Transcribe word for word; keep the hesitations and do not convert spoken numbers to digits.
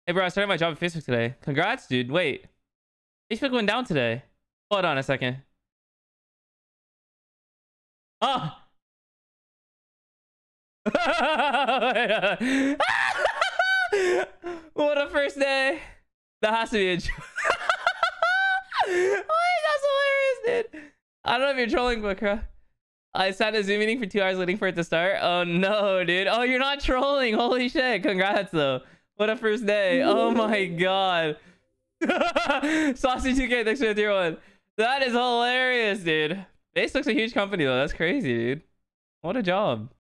Hey, bro, I started my job at Facebook today. Congrats, dude. Wait. Facebook went down today. Hold on a second. Oh! What a first day. That has to be a joke. Wait, that's hilarious, dude. I don't know if you're trolling, but I sat in a Zoom meeting for two hours waiting for it to start. Oh, no, dude. Oh, you're not trolling. Holy shit. Congrats, though. What a first day. Oh, my God. Saucy two K, thanks for the tier one. That is hilarious, dude. Facebook's a huge company, though. That's crazy, dude. What a job.